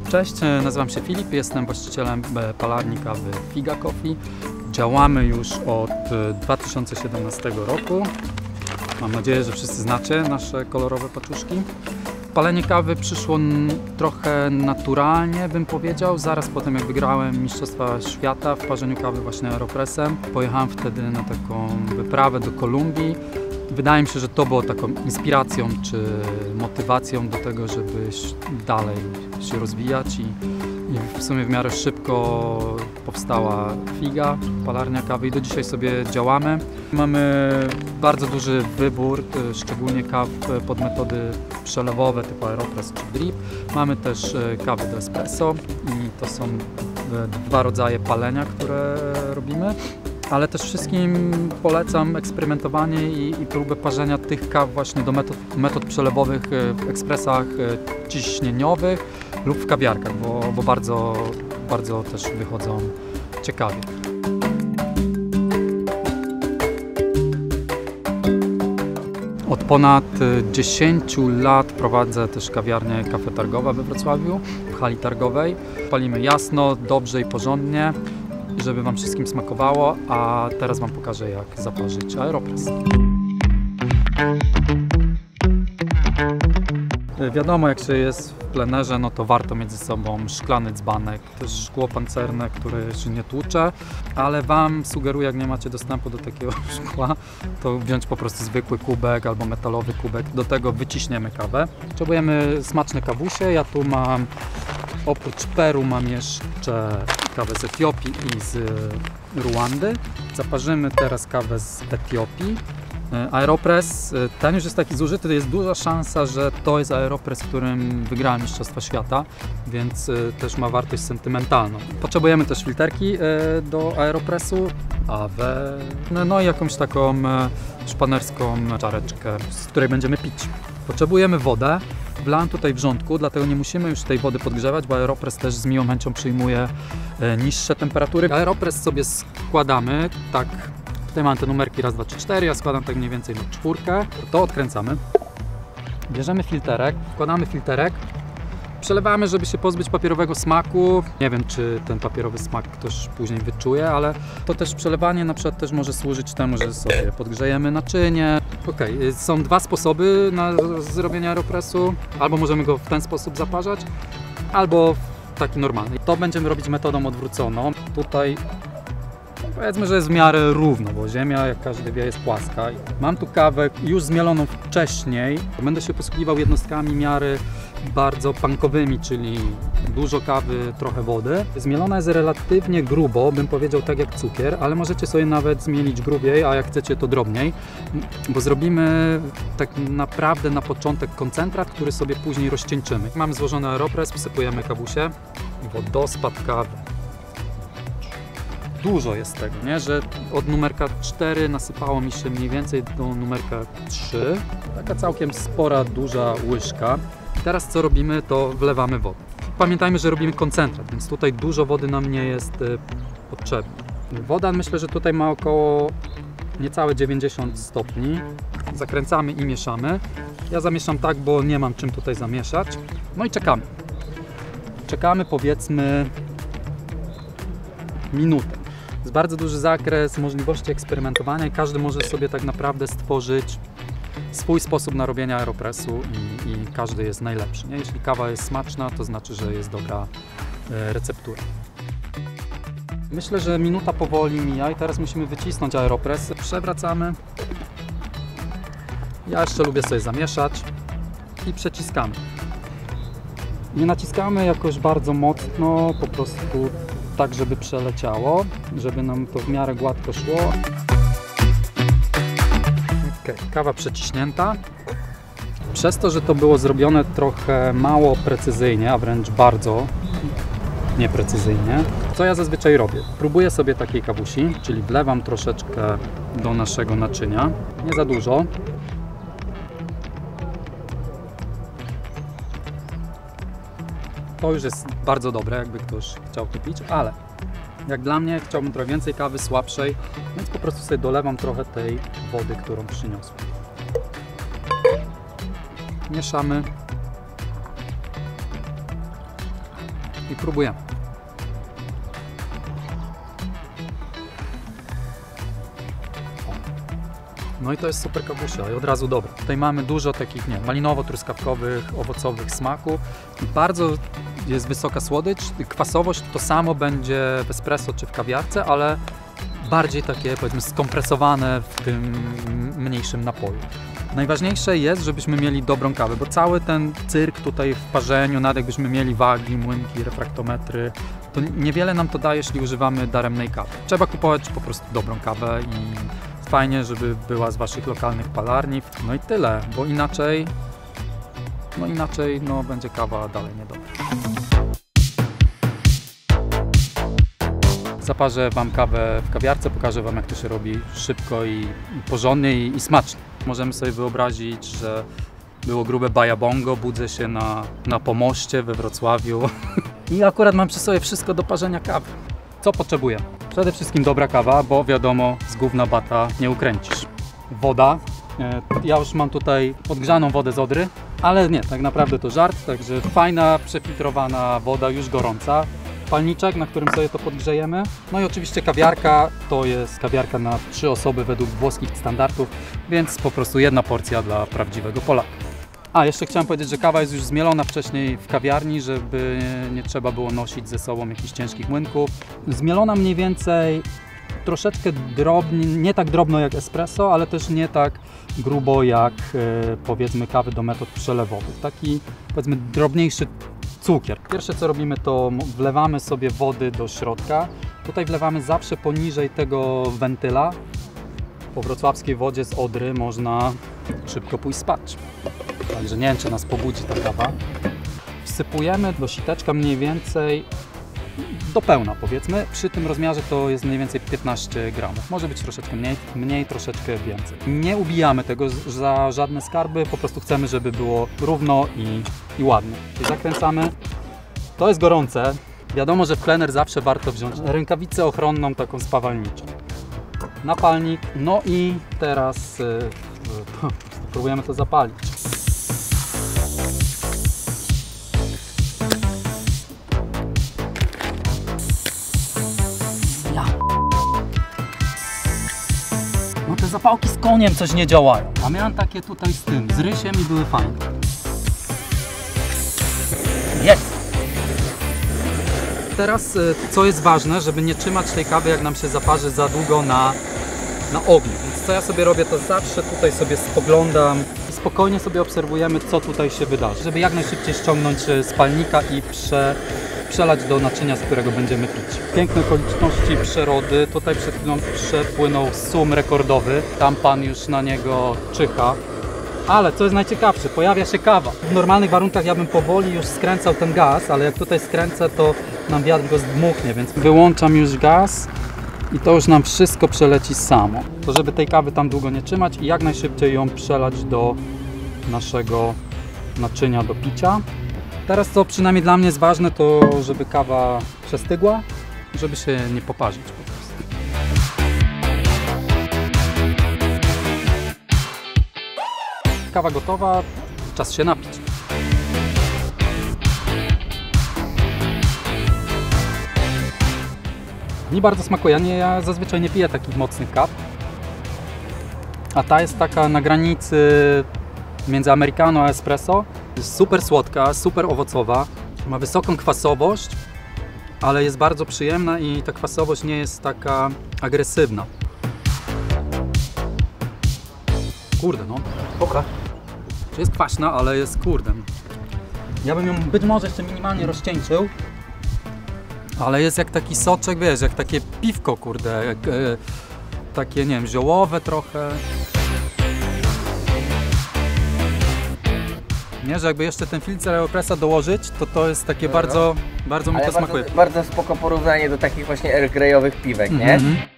Cześć, nazywam się Filip, jestem właścicielem palarni kawy Figa Coffee. Działamy już od 2017 roku. Mam nadzieję, że wszyscy znacie nasze kolorowe paczuszki. Palenie kawy przyszło trochę naturalnie, bym powiedział. Zaraz potem, jak wygrałem Mistrzostwa Świata w parzeniu kawy właśnie Aeropressem, pojechałem wtedy na taką wyprawę do Kolumbii. Wydaje mi się, że to było taką inspiracją czy motywacją do tego, żeby dalej się rozwijać i w sumie w miarę szybko powstała Figa, palarnia kawy, i do dzisiaj sobie działamy. Mamy bardzo duży wybór, szczególnie kaw pod metody przelewowe typu Aeropress czy Drip. Mamy też kawy do espresso i to są dwa rodzaje palenia, które robimy. Ale też wszystkim polecam eksperymentowanie i próbę parzenia tych kaw właśnie do metod przelewowych w ekspresach ciśnieniowych lub w kawiarkach, bo bardzo też wychodzą ciekawie. Od ponad 10 lat prowadzę też kawiarnię Cafe Targowa we Wrocławiu, w hali targowej. Palimy jasno, dobrze i porządnie, żeby Wam wszystkim smakowało, a teraz Wam pokażę, jak zaparzyć Aeropress. Wiadomo, jak się jest w plenerze, no to warto mieć ze sobą szklany dzbanek, też szkło pancerne, które się nie tłucze, ale Wam sugeruję, jak nie macie dostępu do takiego szkła, to wziąć po prostu zwykły kubek albo metalowy kubek, do tego wyciśniemy kawę. Potrzebujemy smaczne kawusie, ja tu mam, oprócz Peru mam jeszcze kawę z Etiopii i z Ruandy. Zaparzymy teraz kawę z Etiopii. Aeropress, ten już jest taki zużyty, to jest duża szansa, że to jest Aeropress, w którym wygrałem Mistrzostwa Świata, więc też ma wartość sentymentalną. Potrzebujemy też filterki do Aeropressu, no i jakąś taką szpanerską czareczkę, z której będziemy pić. Potrzebujemy wodę. Wlałem tutaj wrzątku, dlatego nie musimy już tej wody podgrzewać, bo Aeropress też z miłą chęcią przyjmuje niższe temperatury. Aeropress sobie składamy tak. Tutaj mam te numerki raz, dwa, trzy, cztery, ja składam tak mniej więcej na czwórkę. To odkręcamy. Bierzemy filterek, wkładamy filterek, przelewamy, żeby się pozbyć papierowego smaku. Nie wiem, czy ten papierowy smak ktoś później wyczuje, ale to też przelewanie na przykład też może służyć temu, że sobie podgrzejemy naczynie. Są dwa sposoby na zrobienie Aeropressu. Albo możemy go w ten sposób zaparzać, albo w taki normalny. To będziemy robić metodą odwróconą. Tutaj powiedzmy, że jest w miarę równo, bo ziemia, jak każdy wie, jest płaska. Mam tu kawę już zmieloną wcześniej. Będę się posługiwał jednostkami miary bardzo punkowymi, czyli dużo kawy, trochę wody. Zmielona jest relatywnie grubo, bym powiedział tak jak cukier, ale możecie sobie nawet zmielić grubiej, a jak chcecie to drobniej, bo zrobimy tak naprawdę na początek koncentrat, który sobie później rozcieńczymy. Mamy złożony Aeropress, wsypujemy kawusie, wodospad kawy. Dużo jest tego, nie? Że od numerka 4 nasypało mi się mniej więcej do numerka 3. Taka całkiem spora, duża łyżka. I teraz co robimy, to wlewamy wodę. Pamiętajmy, że robimy koncentrat, więc tutaj dużo wody nam nie jest potrzebne. Woda, myślę, że tutaj ma około niecałe 90 stopni. Zakręcamy i mieszamy. Ja zamieszam tak, bo nie mam czym tutaj zamieszać. No i czekamy. Czekamy, powiedzmy, minutę. Jest bardzo duży zakres możliwości eksperymentowania i każdy może sobie tak naprawdę stworzyć swój sposób na robienie Aeropressu i każdy jest najlepszy. Nie? Jeśli kawa jest smaczna, to znaczy, że jest dobra receptura. Myślę, że minuta powoli mija i teraz musimy wycisnąć Aeropress. Przewracamy. Ja jeszcze lubię sobie zamieszać i przeciskamy. Nie naciskamy jakoś bardzo mocno, po prostu tak, żeby przeleciało, żeby nam to w miarę gładko szło. Kawa przeciśnięta. Przez to, że to było zrobione trochę mało precyzyjnie, a wręcz bardzo nieprecyzyjnie, co ja zazwyczaj robię? Próbuję sobie takiej kawusi, czyli wlewam troszeczkę do naszego naczynia, nie za dużo. To już jest bardzo dobre, jakby ktoś chciał to pić, ale jak dla mnie chciałbym trochę więcej kawy, słabszej, więc po prostu sobie dolewam trochę tej wody, którą przyniosłem. Mieszamy. i próbujemy. No i to jest super kawusia i od razu dobre. Tutaj mamy dużo takich, nie, malinowo-truskawkowych, owocowych smaków. Bardzo jest wysoka słodycz, kwasowość to samo będzie w espresso czy w kawiarce, ale bardziej takie, powiedzmy, skompresowane w tym mniejszym napoju. Najważniejsze jest, żebyśmy mieli dobrą kawę, bo cały ten cyrk tutaj w parzeniu, nawet jakbyśmy mieli wagi, młynki, refraktometry, to niewiele nam to daje, jeśli używamy daremnej kawy. Trzeba kupować po prostu dobrą kawę i fajnie, żeby była z waszych lokalnych palarni. No i tyle, bo inaczej będzie kawa dalej niedobra. Zaparzę wam kawę w kawiarce, pokażę wam, jak to się robi szybko i porządnie i smacznie. Możemy sobie wyobrazić, że było grube bajabongo, budzę się na pomoście we Wrocławiu i akurat mam przy sobie wszystko do parzenia kawy. Co potrzebuję? Przede wszystkim dobra kawa, bo wiadomo, z gówna bata nie ukręcisz. Woda. Ja już mam tutaj podgrzaną wodę z Odry, ale nie, tak naprawdę to żart, także fajna, przefiltrowana woda, już gorąca. Palniczek, na którym sobie to podgrzejemy. No i oczywiście kawiarka, to jest kawiarka na 3 osoby według włoskich standardów, więc po prostu jedna porcja dla prawdziwego Polaka. A, jeszcze chciałem powiedzieć, że kawa jest już zmielona wcześniej w kawiarni, żeby nie trzeba było nosić ze sobą jakichś ciężkich młynków. Zmielona mniej więcej troszeczkę drobnie, nie tak drobno jak espresso, ale też nie tak grubo jak powiedzmy kawy do metod przelewowych. Taki, powiedzmy, drobniejszy cukier. Pierwsze co robimy, to wlewamy sobie wody do środka. Tutaj wlewamy zawsze poniżej tego wentyla. Po wrocławskiej wodzie z Odry można szybko pójść spać. Także nie wiem, czy nas pobudzi ta kawa. Wsypujemy do siteczka mniej więcej do pełna, powiedzmy. Przy tym rozmiarze to jest mniej więcej 15 gramów. Może być troszeczkę mniej, troszeczkę więcej. Nie ubijamy tego za żadne skarby, po prostu chcemy, żeby było równo i ładnie. I zakręcamy. To jest gorące. Wiadomo, że w plener zawsze warto wziąć rękawicę ochronną, taką spawalniczą. Napalnik. No i teraz próbujemy to zapalić. No te zapałki z koniem coś nie działają. A miałem takie tutaj z rysiem i były fajne. Jest! Teraz co jest ważne, żeby nie trzymać tej kawy, jak nam się zaparzy, za długo na ogniu. Więc co ja sobie robię, to zawsze tutaj sobie spoglądam i spokojnie sobie obserwujemy, co tutaj się wydarzy. Żeby jak najszybciej ściągnąć z palnika i przelać do naczynia, z którego będziemy pić. Piękne okoliczności przyrody. Tutaj przed chwilą przepłynął sum rekordowy. Tam pan już na niego czyha. Ale co jest najciekawsze, pojawia się kawa. W normalnych warunkach ja bym powoli już skręcał ten gaz, ale jak tutaj skręcę, to nam wiatr go zdmuchnie, więc wyłączam już gaz i to już nam wszystko przeleci samo. To żeby tej kawy tam długo nie trzymać i jak najszybciej ją przelać do naszego naczynia do picia. Teraz co przynajmniej dla mnie jest ważne, to żeby kawa przestygła, żeby się nie poparzyć po prostu. Kawa gotowa, czas się napić. Mi bardzo smakuje, ja zazwyczaj nie piję takich mocnych kaw. A ta jest taka na granicy między americano a espresso. Jest super słodka, super owocowa, ma wysoką kwasowość, ale jest bardzo przyjemna i ta kwasowość nie jest taka agresywna. Kurde, no. Oka. Jest kwaśna, ale jest kurde. Ja bym ją być może jeszcze minimalnie rozcieńczył, ale jest jak taki soczek, wiesz, jak takie piwko, kurde, jak takie, nie wiem, ziołowe trochę. Nie, że jakby jeszcze ten filtr Aeropressa dołożyć, to jest takie bardzo mi to smakuje. Bardzo spoko porównanie do takich właśnie Earl Greyowych piwek, nie?